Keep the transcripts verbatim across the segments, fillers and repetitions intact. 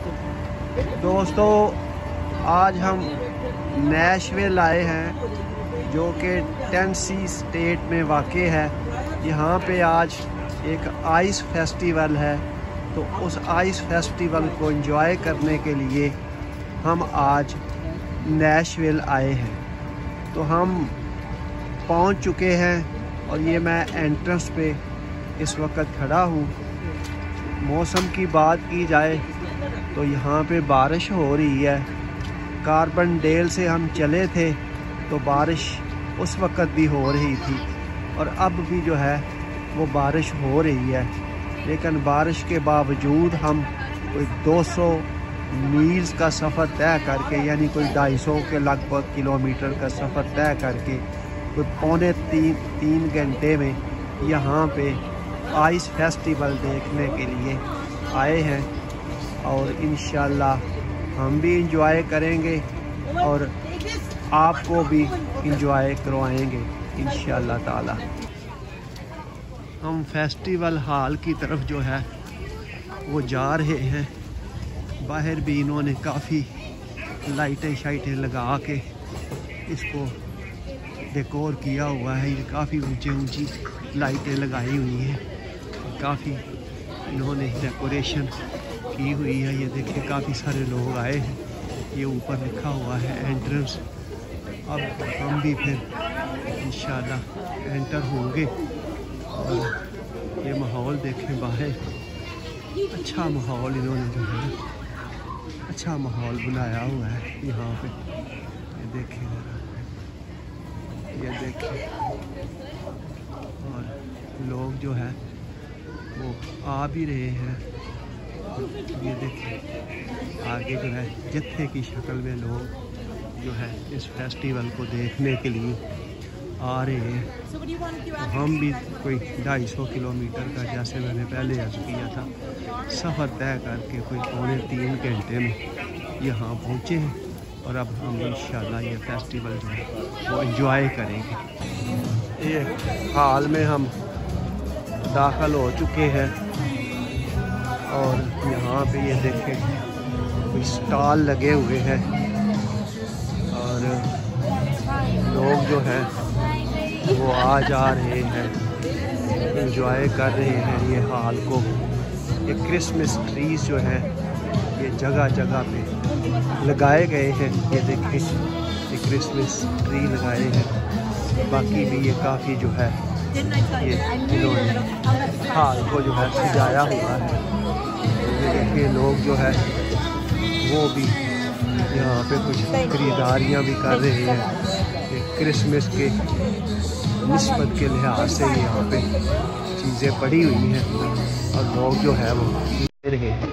दोस्तों, आज हम नैशविल आए हैं जो कि टेनेसी स्टेट में वाक़ है। यहाँ पे आज एक आइस फेस्टिवल है, तो उस आइस फेस्टिवल को एंजॉय करने के लिए हम आज नैशविल आए हैं। तो हम पहुँच चुके हैं और ये मैं एंट्रेंस पे इस वक्त खड़ा हूँ। मौसम की बात की जाए तो यहाँ पे बारिश हो रही है। कार्बन डेल से हम चले थे तो बारिश उस वक्त भी हो रही थी और अब भी जो है वो बारिश हो रही है, लेकिन बारिश के बावजूद हम कोई दो सौ मील्स का सफ़र तय करके, यानी कोई ढाई सौ के लगभग किलोमीटर का सफ़र तय करके कोई पौने तीन तीन घंटे में यहाँ पे आइस फेस्टिवल देखने के लिए आए हैं। और इंशाल्लाह हम भी इंजॉय करेंगे और आपको भी इंजॉय करवाएंगे इंशाल्लाह ताला। हम फेस्टिवल हॉल की तरफ जो है वो जा रहे हैं। बाहर भी इन्होंने काफ़ी लाइटें शाइटें लगा के इसको डेकोर किया हुआ है। ये काफ़ी ऊंची ऊंची लाइटें लगाई हुई हैं, काफ़ी इन्होंने डेकोरेशन की हुई है। ये देखिए काफ़ी सारे लोग आए हैं। ये ऊपर लिखा हुआ है एंट्रेंस। अब हम भी फिर इंशाल्लाह एंटर होंगे। और ये माहौल देखें बाहर, अच्छा माहौल इन्होंने जो है अच्छा माहौल बनाया हुआ है यहाँ पे। ये देखें ये देखें और लोग जो है वो आ भी रहे हैं। ये देखिए आगे जो है जत्थे की शक्ल में लोग जो है इस फेस्टिवल को देखने के लिए आ रहे हैं। तो हम भी कोई ढाई सौ किलोमीटर का, जैसे मैंने पहले अर्ज किया था, सफ़र तय करके कोई पौने तीन घंटे में यहाँ पहुँचे हैं। और अब हम इंशाल्लाह ये फेस्टिवल जो है वो एंजॉय करेंगे। ये हाल में हम दाखिल हो चुके हैं और यहाँ पे ये देखें कोई स्टॉल लगे हुए हैं और लोग जो हैं वो आ जा रहे हैं, एंजॉय कर रहे हैं ये हाल को। ये क्रिसमस ट्रीज जो है ये जगह जगह पे लगाए गए हैं। ये देखें ये क्रिसमस ट्री लगाए हैं। बाकी भी ये काफ़ी जो है ये इन्होंने हाल को जो है सजाया हुआ है। ये देखिए लोग जो है वो भी यहाँ पे कुछ खरीदारियाँ भी कर रहे हैं। ये क्रिसमस के निस्बत के लिहाज से यहाँ पे चीज़ें पड़ी हुई हैं और लोग जो है वो ले रहे हैं।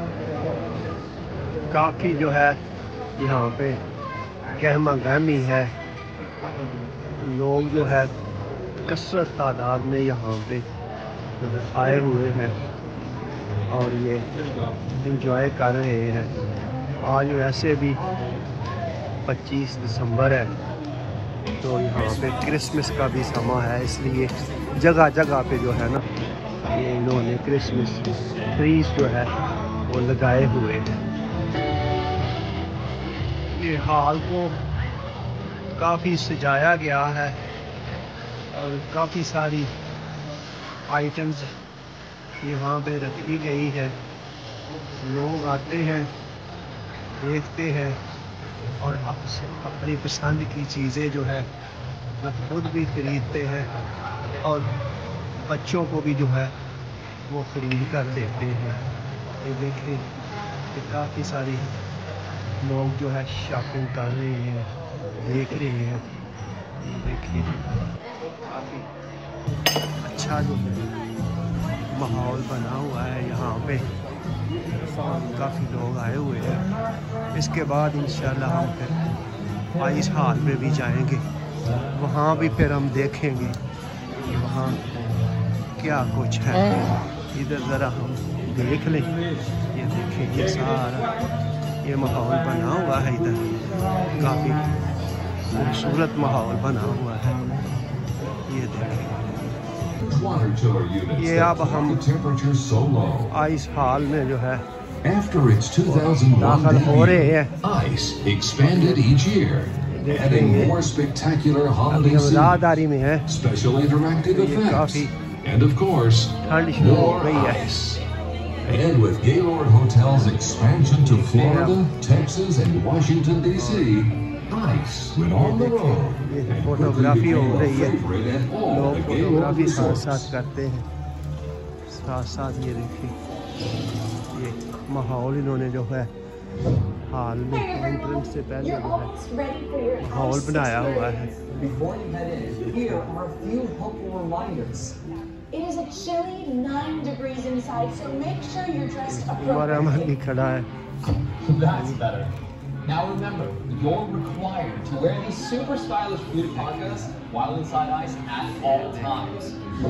काफ़ी जो है यहाँ पे गहमा गहमी है। लोग जो है कसरत तादाद में यहाँ पे आए हुए हैं और ये एंजॉय कर रहे हैं। आज वैसे भी पच्चीस दिसंबर है, तो यहाँ पे क्रिसमस का भी समा है, इसलिए जगह जगह पे जो है ना ये इन्होंने क्रिसमस ट्रीज जो है वो लगाए हुए हैं। ये हाल को काफ़ी सजाया गया है और काफ़ी सारी आइटम्स यहाँ पे रखी गई है। लोग आते हैं, देखते हैं और अपनी पसंद की चीज़ें जो है वो खुद भी खरीदते हैं और बच्चों को भी जो है वो खरीद कर देते हैं। ये देखें कि काफ़ी सारी लोग जो है शॉपिंग कर रहे हैं, देख रहे हैं। देखिए काफ़ी अच्छा जो है माहौल बना हुआ है यहाँ पे। काफ़ी लोग आए हुए हैं। इसके बाद इंशाल्लाह हम फिर आइस हॉल में भी जाएंगे। वहाँ भी फिर हम देखेंगे कि वहाँ क्या कुछ है। इधर ज़रा हम देख लें। ये देखें ये सारा ये माहौल बना हुआ है। इधर काफ़ी खूबसूरत माहौल बना हुआ है। ये देखें ये अब हम आइस हॉल में जो है After its two thousand one debut, ICE expanded each year, adding more spectacular holiday scenes, special interactive effects, and of course, more ICE. And with Gaylord Hotel's expansion to Florida, Texas, and Washington, D C, ICE went on the road. Photography हो रही है, लोग photography साथ साथ करते हैं, साथ साथ ये देखिए ये माहौल इन्होंने जो है हाल में एंट्रेंस से पहले जो है माहौल बनाया हुआ है। It is a chilly nine degrees inside, so make sure you're dressed appropriately. That's better. Now remember, you're required to wear these super stylish blue parkas while inside ICE at all times.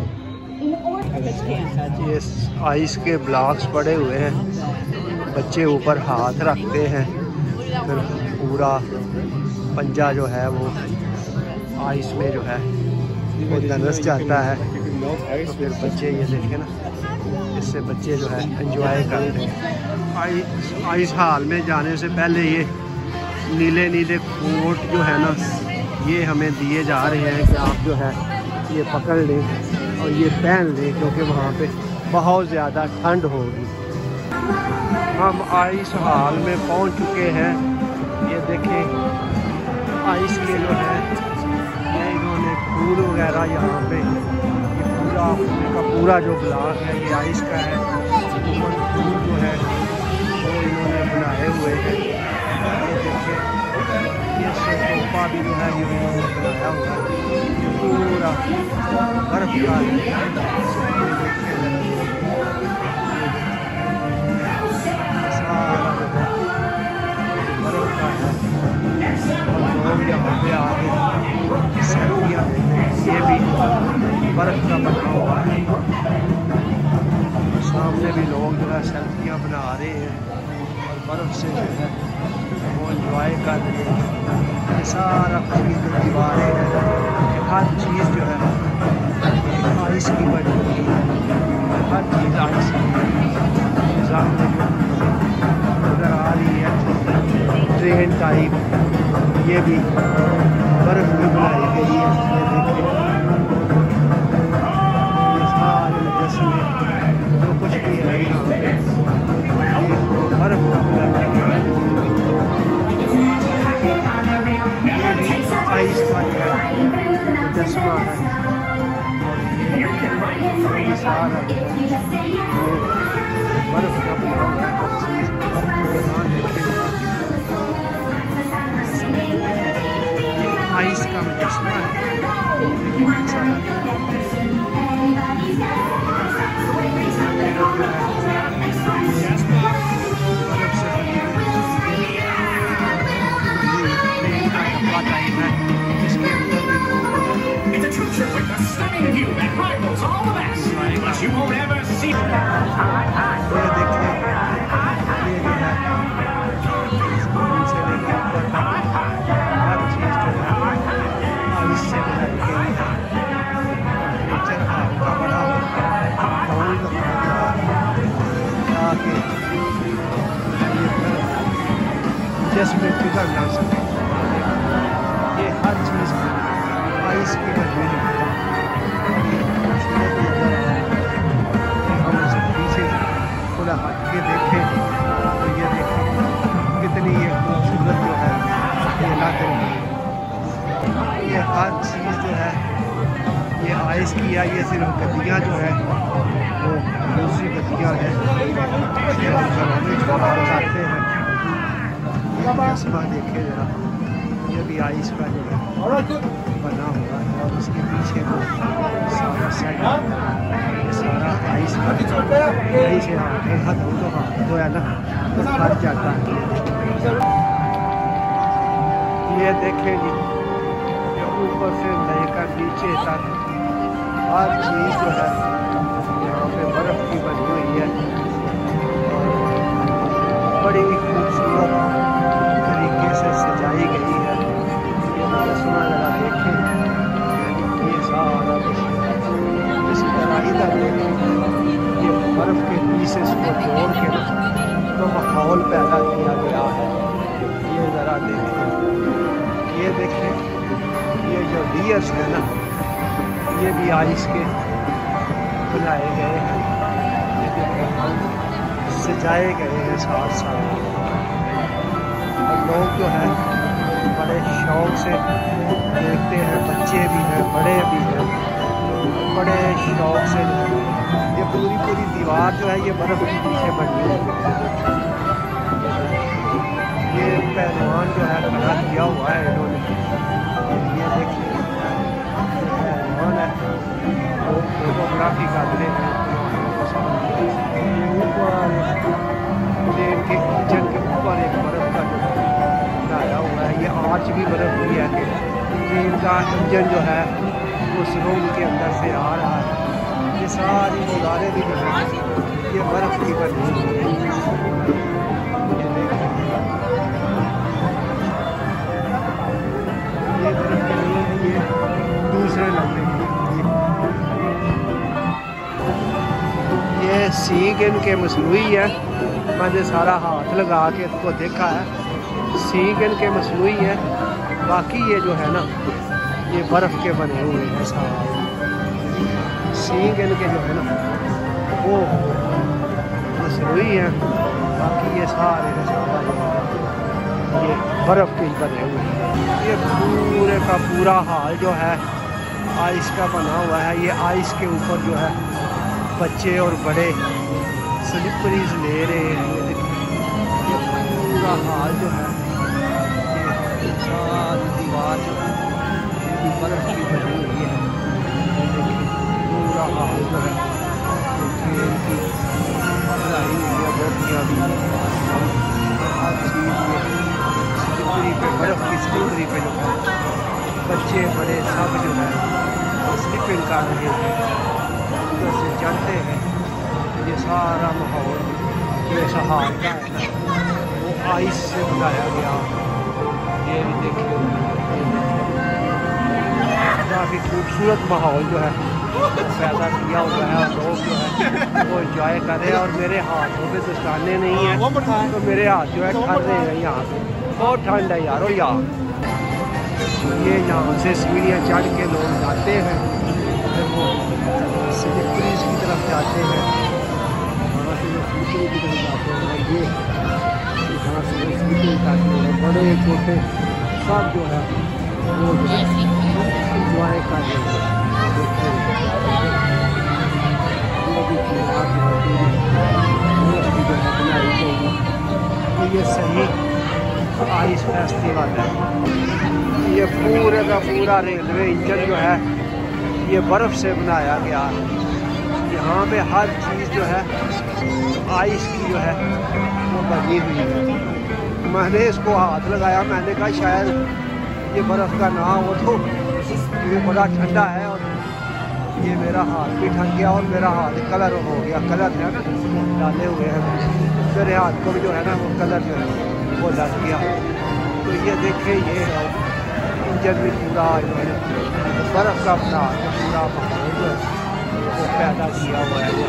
ये ice के blocks पड़े हुए हैं, बच्चे ऊपर हाथ रखते हैं, फिर पूरा पंजा जो है वो आइस में जो है वो दरस जाता है, तो फिर बच्चे ये देखें ना, इससे बच्चे जो है एंजॉय करते हैं। आइस आइस हाल में जाने से पहले ये नीले नीले कोट जो है ना ये हमें दिए जा रहे हैं कि आप जो है ये पकड़ लें और ये पहन लें, क्योंकि वहाँ पे बहुत ज़्यादा ठंड होगी। हम आइस हाल में पहुँच चुके हैं। ये देखें आइस के जो है ये इन्होंने फूल वगैरह यहाँ पे ये पूरा का पूरा जो ब्लॉक है ये आइस का है, ऊपर फूल जो है वो इन्होंने बनाए हुए हैं। ये देखिए ये सोफा भी जो है ये इन्होंने बनाया हुआ है, ये पूरा बर्फ का है। सारा जो है बर्फ का है और लोग यहाँ पे आके सर्दियाँ ये भी बर्फ का बना हुआ है। सामने भी लोग जो है सेल्फियाँ बना रहे हैं और बर्फ से जो है वो इंजॉय कर रहे हैं। सारा खरीद जो दीवारें हैं, हर चीज़ जो है आइस की बनी हुई है, हर चीज़ आइस की। सामने जो नज़र आ रही है ट्रेन टाइप, ये भी बर्फ में बनाई गई है। ये देखिए ये सारे जश्न जो कुछ भी है यहाँ पे ये बर्फ का बनाया गया है। ये भी आइस का चश्मा है और ये सारा बर्फ का बना हुआ है। आइस का चश्मा है। It's a true trip with a stunning view that rivals all the best, but you won't ever see. जिसमें फिगर ना सके, ये हर चीज़ आइस की बनी है। हम इसे पीछे थोड़ा हट के देखें तो ये देखें कितनी ये खूबसूरत जो है ये इलाके में ये हर चीज़ जो है ये आइस की है। ये सिर्फ गद्दियाँ जो है वो दूसरी गद्दियाँ हैं जो घरों में छोड़ा जाते हैं। चश्मा देखे जरा, ये भी आइस का जो है बना हुआ है और उसके पीछे वो सारा सेट ये सारा आइस का यही से आके हाथ धो तो हाथ धोया ना तो फट जाता है। ये देखेंगे ऊपर से लेकर नीचे तक हर चीज़ जो है यहाँ पे बर्फ़ की बनी हुई है और बड़ी खूबसूरत तरीके से सजाई गई है। ये चश्मा जरा देखें, ये सारा इसी तरह इधर ये बर्फ़ के पीसेस को जोड़ के तो माहौल पैदा किया गया है। ये ज़रा देखें, ये देखें, ये जो डियर्स है ना, ये भी आइस के बनाए गए हैं, ये देखें सजाए गए हैं साथ साथ। और लोग जो है बड़े शौक से देखते हैं, बच्चे भी हैं, बड़े भी हैं, बड़े शौक से। ये पूरी पूरी दीवार जो है ये बर्फ़ के पीछे बनी हुई है। ये पहलवान जो है खड़ा किया हुआ है इन्होंने, ये देखिए पहलवान है, वो फोटोग्राफी कर रहे हैं। प्लेन के इंजन के ऊपर एक बर्फ़ का जो बनाया हुआ है, ये आर्च भी बर्फ़ की है कि ट्रेन का इंजन जो है उस रूम के अंदर से आ रहा है। ये सारी दीवारें भी जो है ये बर्फ़ की बनी हुई है। ये देखिए ये बर्फ़ के लिए है, ये दूसरे लम्बे ये सींग इनके मसनूई है। मैंने सारा हाथ लगा के इसको देखा है, सींग इनके मसनूई है। बाकी ये जो है ना ये बर्फ़ के बने हुए हैं सारे सींग इनके जो है ना वो मसनूई है। बाकी ये सारे सारा ये बर्फ़ के बने हुए हैं। ये पूरे का पूरा हाल जो है आइस का बना हुआ है। ये आइस के ऊपर जो है बच्चे और बड़े स्लिपरीज ले रहे हैं। ये देखिए ये पूरा हाल जो है ये सारी दीवार जो है ये भी बर्फ़ की बनी हुई है। ये देखिए पूरा हाल जो है ट्रेन की बनाई हुई है, बोटियाँ भी हर चीज़ ये स्लिपरी पे बर्फ़ की स्लिपरी पे जो है बच्चे बड़े सब जो है स्लिपिंग कर रहे हैं, उधर से चढ़ते हैं। ये सारा माहौल जो सहार का है वो आइस से बनाया गया। ये भी देखिए काफ़ी खूबसूरत माहौल जो है पैदा किया हुआ है, और लोग जो है वो इंजॉय कर रहे हैं। और मेरे हाथों पे दस्ताने नहीं हैं तो मेरे हाथ जो है ठर रहे हैं। यहाँ पे बहुत ठंड है यार। और यहाँ ये यहाँ से सीढ़ियाँ चढ़ के लोग जाते हैं, फिर वो स्लिपरीज की तरफ जाते हैं, वहाँ से वो स्लिपरी की तरफ जाते हैं। ये यहाँ से वो स्लिपरी जाते हैं, बड़े छोटे सब जो है वो जो है इंजॉय कर रहे हैं। ये सही आइस फेस्टिवल है। ये पूरे का पूरा रेलवे इंजन जो है ये बर्फ़ से बनाया गया। यहाँ पे हर चीज़ जो है आइस की जो है वो बनी हुई है। मैंने इसको हाथ लगाया, मैंने कहा शायद ये बर्फ़ का ना हो, तो ये बड़ा ठंडा है। और ये मेरा हाथ भी ठंड गया और मेरा हाथ कलर हो गया, कलर है ना डाले हुए हैं मेरे हाथ को भी जो है ना वो कलर जो है वो लग गया। तो ये देखें ये है इंजन भी पूरा इन्होंने बर्फ़ का बना के पूरा माहौल जो है वो पैदा किया हुआ है।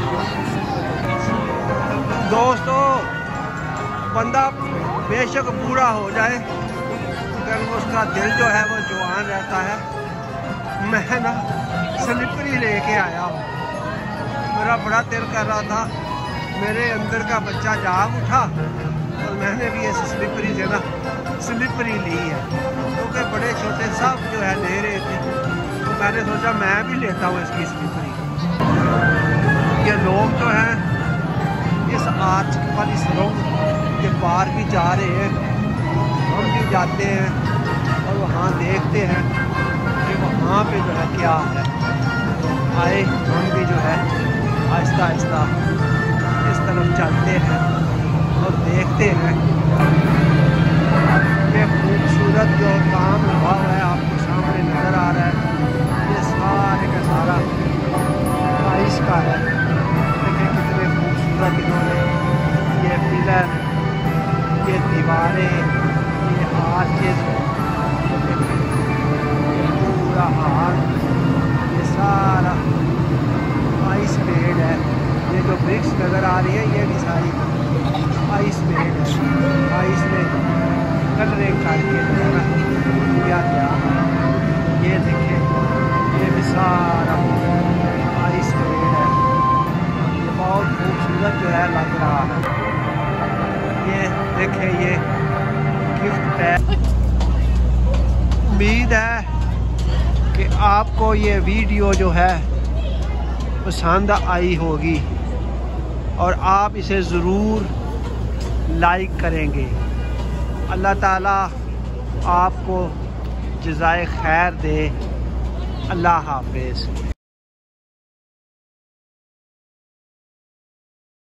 दोस्तों बंदा बेशक बूढ़ा हो जाए मगर उसका दिल जो है वो जवान रहता है। मैं ना स्लिपरी लेके आया हूँ, मेरा बड़ा दिल कर रहा था, मेरे अंदर का बच्चा जाग उठा और मैंने भी ऐसे स्लिपरी से ना स्लिपरी ली है, क्योंकि तो बड़े छोटे सब जो है ले रहे थे, तो मैंने सोचा मैं भी लेता हूँ इसकी स्लिपरी। ये लोग जो हैं इस आर्च वाली सड़क के पार भी जा रहे हैं, हम भी जाते हैं और वहाँ देखते हैं कि वहाँ पे जो है क्या है। आए हम भी जो है आहिस्ता आहिस्ता इस तरफ चलते हैं और देखते हैं कि खूबसूरत जो काम हुआ हुआ है आपको सामने नज़र आ रहा है। ये सारे का सारा आइस का है। देखिए कितने खूबसूरत इन्होंने ये पिलर, ये दीवारें, ये आर्चेज, पूरा हाल, ये सारा आइस पेड़ है। ये जो ब्रिक्स नज़र आ रही है ये भी सारी आइस आइस ने कलरिंग करके जो है ना किया गया है। ये देखें, ये भी सारा आइस पेड़ है, ये बहुत खूबसूरत जो है लग रहा है। ये देखें, ये गिफ्ट है। उम्मीद है कि आपको ये वीडियो जो है पसंद आई होगी और आप इसे ज़रूर लाइक करेंगे। अल्लाह ताला आपको जज़ाए खैर दे। अल्लाह हाफ़िज़।